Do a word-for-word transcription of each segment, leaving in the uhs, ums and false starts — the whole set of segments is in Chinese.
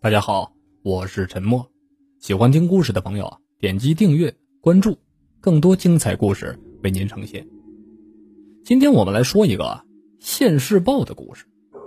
大家好，我是陈默。喜欢听故事的朋友啊，点击订阅关注，更多精彩故事为您呈现。今天我们来说一个现世报的故事。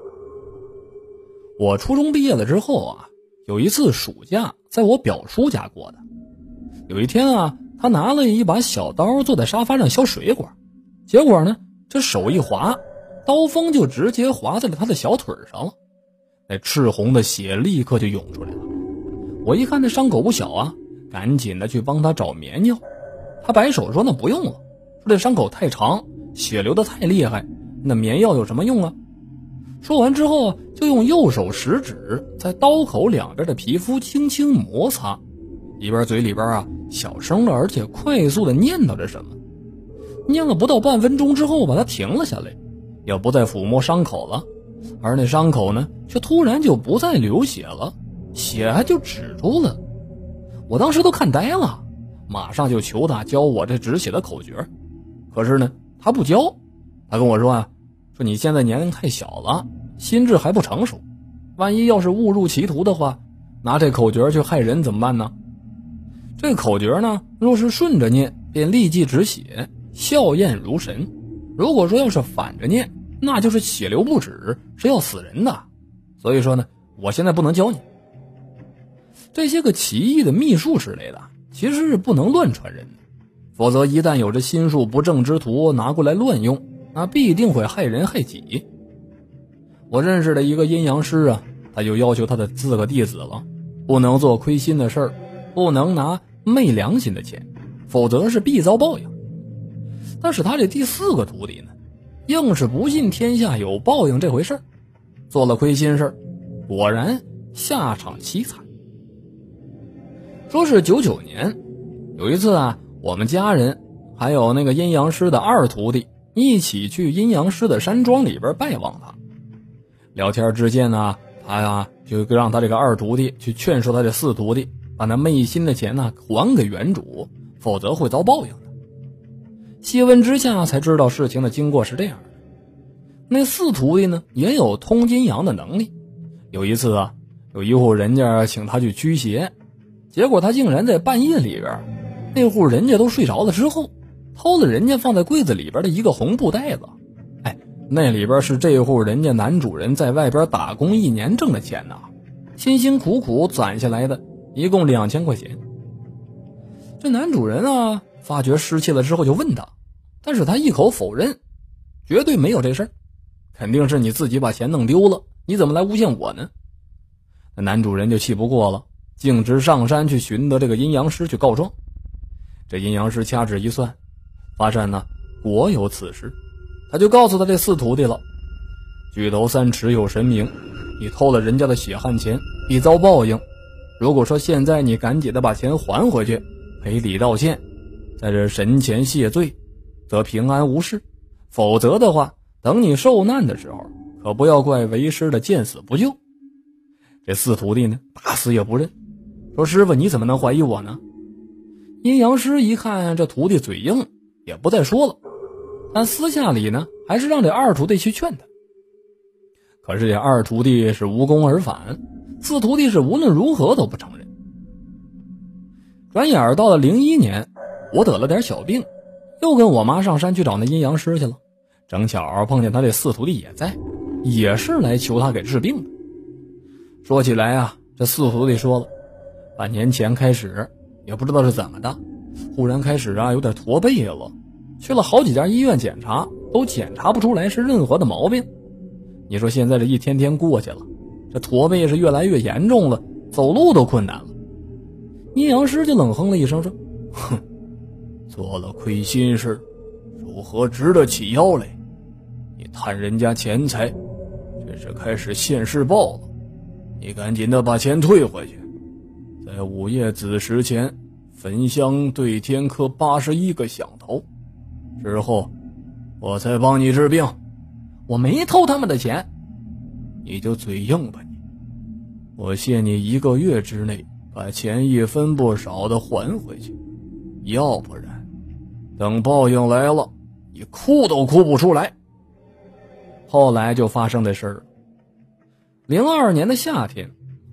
我初中毕业了之后啊，有一次暑假在我表叔家过的。有一天啊，他拿了一把小刀坐在沙发上削水果，结果呢，这手一滑，刀锋就直接划在了他的小腿上了。那赤红的血立刻就涌出来了。我一看这伤口不小啊，赶紧的去帮他找棉药。他摆手说那不用了，说这伤口太长，血流得太厉害，那棉药有什么用啊？说完之后啊，就用右手食指在刀口两边的皮肤轻轻摩擦，一边嘴里边啊小声的而且快速的念叨着什么。念了不到半分钟之后把他停了下来，也不再抚摸伤口了，而那伤口呢却突然就不再流血了，血还就止住了。我当时都看呆了，马上就求他教我这止血的口诀。可是呢他不教，他跟我说啊，说你现在年龄太小了，心智还不成熟，万一要是误入歧途的话，拿这口诀去害人怎么办呢？这口诀呢若是顺着念便立即止血，效验如神，如果说要是反着念，那就是血流不止，是要死人的。所以说呢，我现在不能教你。这些个奇异的秘术之类的，其实是不能乱传人的，否则一旦有着心术不正之徒拿过来乱用，那必定会害人害己。我认识的一个阴阳师啊，他就要求他的四个弟子了，不能做亏心的事儿，不能拿昧良心的钱，否则是必遭报应。但是他这第四个徒弟呢，硬是不信天下有报应这回事儿，做了亏心事儿，果然下场凄惨。说是九九年，有一次啊，我们家人还有那个阴阳师的二徒弟一起去阴阳师的山庄里边拜望他。聊天之间呢，他呀就让他这个二徒弟去劝说他这四徒弟，把那昧心的钱呢还给原主，否则会遭报应的。细问之下才知道事情的经过是这样的。那四徒弟呢也有通阴阳的能力。有一次啊，有一户人家请他去驱邪，结果他竟然在半夜里边，那户人家都睡着了之后，偷了人家放在柜子里边的一个红布袋子。哎，那里边是这户人家男主人在外边打工一年挣的钱呐，辛辛苦苦攒下来的，一共两千块钱。这男主人啊发觉失窃了之后就问他，但是他一口否认，绝对没有这事儿，肯定是你自己把钱弄丢了，你怎么来诬陷我呢？那男主人就气不过了，径直上山去寻得这个阴阳师去告状。这阴阳师掐指一算，发现呢果有此事，他就告诉他这四徒弟了，举头三尺有神明，你偷了人家的血汗钱，必遭报应。如果说现在你赶紧的把钱还回去，赔礼道歉，在这神前谢罪，则平安无事，否则的话，等你受难的时候，可不要怪为师的见死不救。这四徒弟呢打死也不认，说师傅你怎么能怀疑我呢？阴阳师一看这徒弟嘴硬，也不再说了，但私下里呢还是让这二徒弟去劝他。可是这二徒弟是无功而返，四徒弟是无论如何都不承认。转眼到了零一年，我得了点小病，又跟我妈上山去找那阴阳师去了，正巧碰见他这四徒弟也在，也是来求他给治病的。说起来啊，这四徒弟说了，半年前开始也不知道是怎么的，忽然开始啊有点驼背了，去了好几家医院检查，都检查不出来是任何的毛病。你说现在这一天天过去了，这驼背是越来越严重了，走路都困难了。阴阳师就冷哼了一声说，哼，做了亏心事，如何值得起腰来？你贪人家钱财，这是开始现世报了，你赶紧的把钱退回去，在午夜子时前焚香对天磕八十一个响头，之后我才帮你治病。我没偷他们的钱。你就嘴硬吧你，我限你一个月之内把钱一分不少的还回去，要不然等报应来了，你哭都哭不出来。后来就发生这事儿了。零二年的夏天，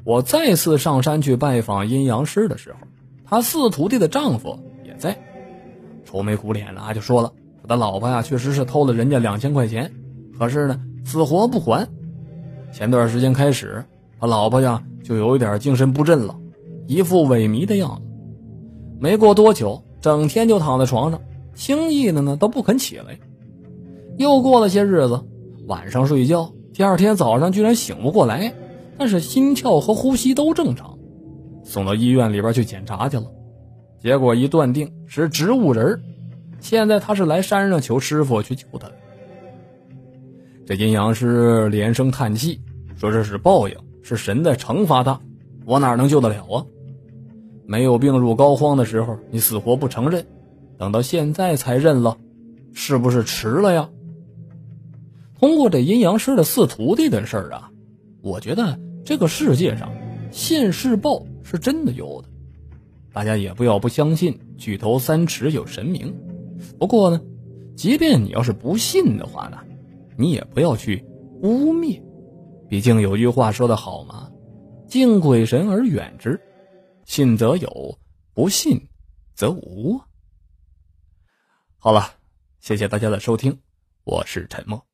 我再次上山去拜访阴阳师的时候，他四徒弟的丈夫也在，愁眉苦脸的就说了，他老婆呀确实是偷了人家两千块钱，可是呢死活不还。前段时间开始，他老婆呀就有一点精神不振了，一副萎靡的样子。没过多久，整天就躺在床上，轻易的呢都不肯起来。又过了些日子，晚上睡觉，第二天早上居然醒不过来，但是心跳和呼吸都正常，送到医院里边去检查去了，结果一断定是植物人。现在他是来山上求师傅去救他的。这阴阳师连声叹气，说这是报应，是神在惩罚他，我哪能救得了啊？没有病入膏肓的时候，你死活不承认，等到现在才认了，是不是迟了呀？通过这阴阳师的四徒弟的事儿啊，我觉得这个世界上现世报是真的有的，大家也不要不相信举头三尺有神明。不过呢，即便你要是不信的话呢，你也不要去污蔑，毕竟有句话说得好嘛，敬鬼神而远之，信则有，不信则无。好了，谢谢大家的收听，我是陈默。